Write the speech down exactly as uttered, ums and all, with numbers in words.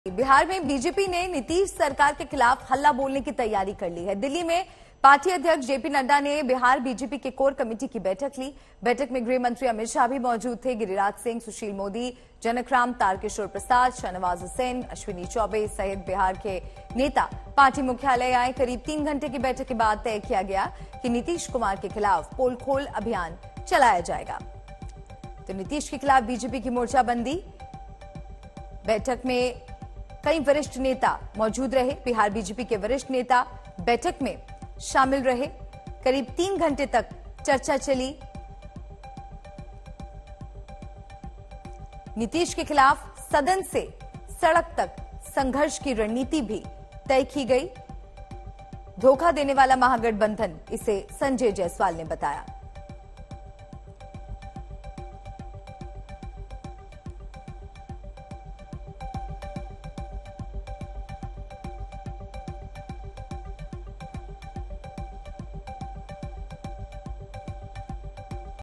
बिहार में बीजेपी ने नीतीश सरकार के खिलाफ हल्ला बोलने की तैयारी कर ली है। दिल्ली में पार्टी अध्यक्ष जेपी नड्डा ने बिहार बीजेपी के कोर कमेटी की बैठक ली। बैठक में गृह मंत्री अमित शाह भी मौजूद थे। गिरिराज सिंह, सुशील मोदी, जनकराम, तारकिशोर प्रसाद, शाहनवाज हुसैन, अश्विनी चौबे सहित बिहार के नेता पार्टी मुख्यालय आए। करीब तीन घंटे की बैठक के बाद तय किया गया कि नीतीश कुमार के खिलाफ पोल खोल अभियान चलाया जाएगा। तो नीतीश के खिलाफ बीजेपी की मोर्चाबंदी। बैठक में कई वरिष्ठ नेता मौजूद रहे। बिहार बीजेपी के वरिष्ठ नेता बैठक में शामिल रहे। करीब तीन घंटे तक चर्चा चली। नीतीश के खिलाफ सदन से सड़क तक संघर्ष की रणनीति भी तय की गई। धोखा देने वाला महागठबंधन, इसे संजय जायसवाल ने बताया।